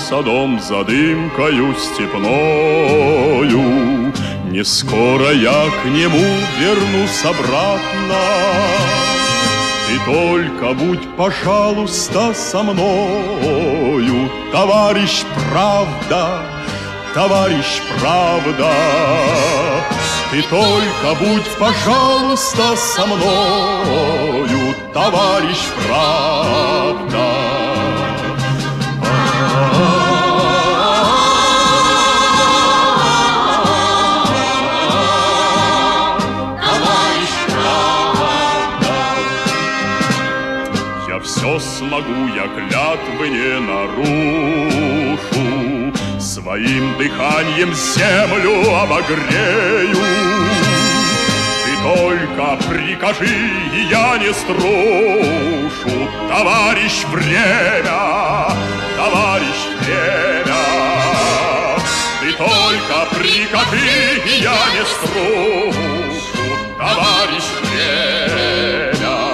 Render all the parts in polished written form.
садом за дымкою степною. Не скоро я к нему вернусь обратно. Ты только будь, пожалуйста, со мною, товарищ правда, товарищ правда. Ты только будь, пожалуйста, со мною, товарищ правда. Все смогу, я клятвы не нарушу, своим дыханием землю обогрею. Ты только прикажи, и я не струшу, товарищ время, товарищ время. Ты только прикажи, и я не струшу, товарищ время.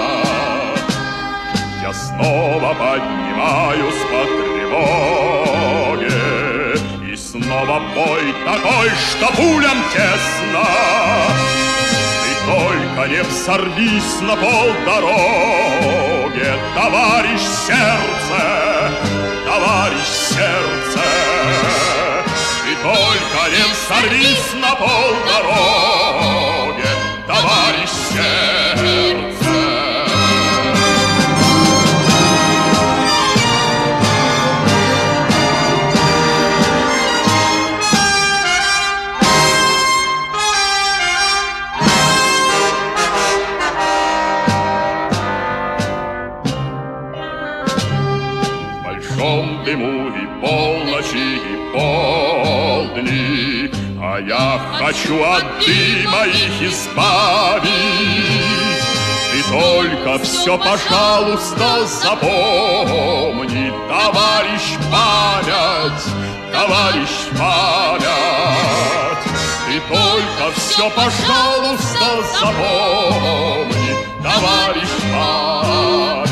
Я снова поднимаюсь по тревоге, и снова бой такой, что пулям тесно. Ты только не взорвись на полдороге, товарищ сердце, товарищ сердце. Ты только не взорвись на полдороге, товарищ сердце. Дыму и полночи, и полдни, а я хочу от дыма их избавить. Ты только все, пожалуйста, запомни, товарищ память, товарищ память. Ты только все, пожалуйста, запомни, товарищ память.